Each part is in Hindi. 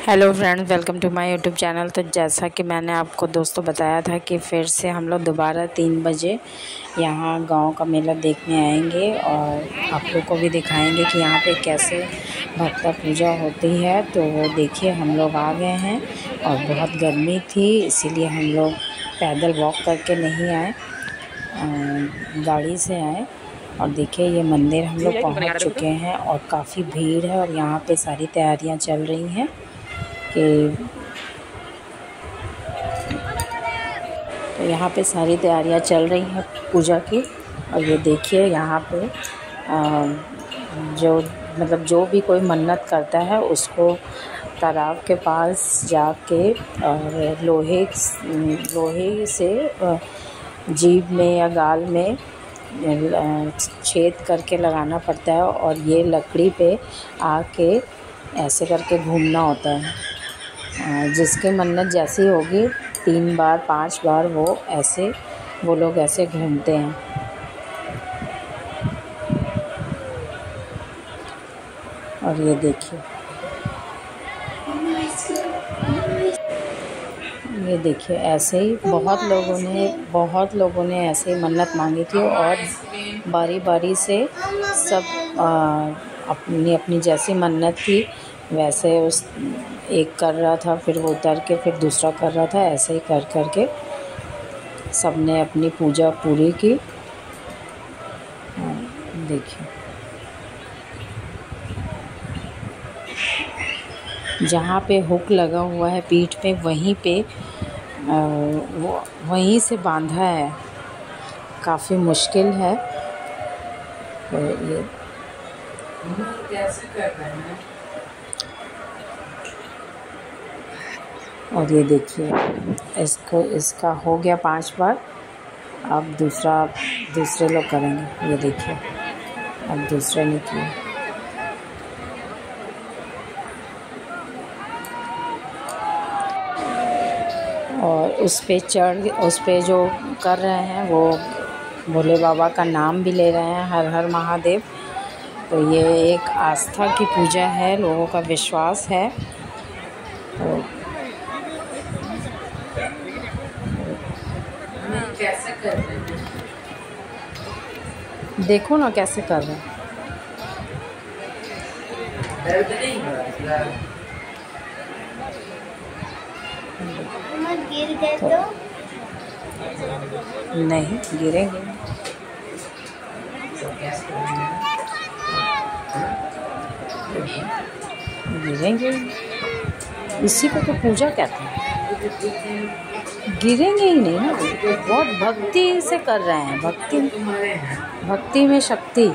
Hello friends, welcome to my YouTube channel. तो जैसा कि मैंने आपको दोस्तों बताया था कि फिर से हम लोग दोबारा 3 बजे यहाँ गांव का मेला देखने आएंगे और आप लोग को भी दिखाएंगे कि यहाँ पे कैसे भक्ता पूजा होती है। तो देखिए, हम लोग आ गए हैं और बहुत गर्मी थी, इसीलिए हम लोग पैदल वॉक करके नहीं आए, गाड़ी से आए। और देखिए, ये मंदिर हम लोग पहुँच चुके हैं और काफ़ी भीड़ है और यहाँ पे सारी तैयारियाँ चल रही हैं कि तो यहाँ पे सारी तैयारियाँ चल रही हैं पूजा की। और ये देखिए, यहाँ पे जो भी कोई मन्नत करता है उसको तालाब के पास जाके और लोहे से जीभ में या गाल में छेद करके लगाना पड़ता है और ये लकड़ी पे आके ऐसे करके घूमना होता है। जिसकी मन्नत जैसी होगी 3 बार 5 बार वो लोग ऐसे घूमते हैं। और ये देखिए ऐसे ही बहुत लोगों ने ऐसे ही मन्नत मांगी थी और बारी बारी से सब अपनी अपनी जैसी मन्नत थी वैसे एक कर रहा था, फिर वो उतर के फिर दूसरा कर रहा था। ऐसे ही कर के सब ने अपनी पूजा पूरी की। देखिए, जहाँ पे हुक लगा हुआ है पीठ पे वहीं से बांधा है। काफ़ी मुश्किल है। तो ये कैसे कर रहे हैं। और ये देखिए, इसका हो गया 5 बार। अब दूसरे लोग करेंगे। ये देखिए, अब दूसरे ने किया। और उस पे जो कर रहे हैं वो भोले बाबा का नाम भी ले रहे हैं, हर हर महादेव। तो ये एक आस्था की पूजा है, लोगों का विश्वास है। तो कैसे कर रहे हैं, देखो ना कैसे कर रहे हैं। गिर गए तो नहीं गिरेंगे। इसी को तो पूजा कहते हैं। गिरेंगे ही नहीं ना, बहुत भक्ति से कर रहे हैं। भक्ति में शक्ति।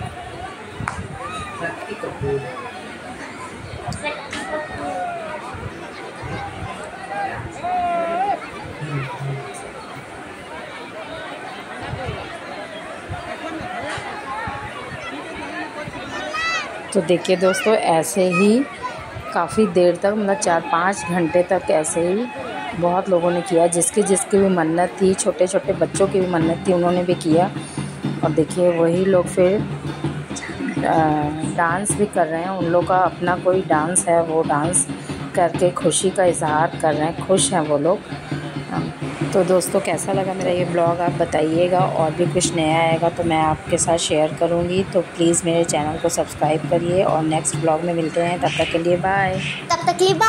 तो देखिए दोस्तों, ऐसे ही काफ़ी देर तक, मतलब 4-5 घंटे तक ऐसे ही बहुत लोगों ने किया। जिसकी भी मन्नत थी, छोटे छोटे बच्चों की भी मन्नत थी, उन्होंने भी किया। और देखिए, वही लोग फिर डांस भी कर रहे हैं। उन लोग का अपना कोई डांस है, वो डांस करके खुशी का इजहार कर रहे हैं, खुश हैं वो लोग। तो दोस्तों, कैसा लगा मेरा ये ब्लॉग आप बताइएगा। और भी कुछ नया आएगा तो मैं आपके साथ शेयर करूँगी। तो प्लीज़ मेरे चैनल को सब्सक्राइब करिए और नेक्स्ट ब्लॉग में मिलते हैं। तब तक के लिए बाय।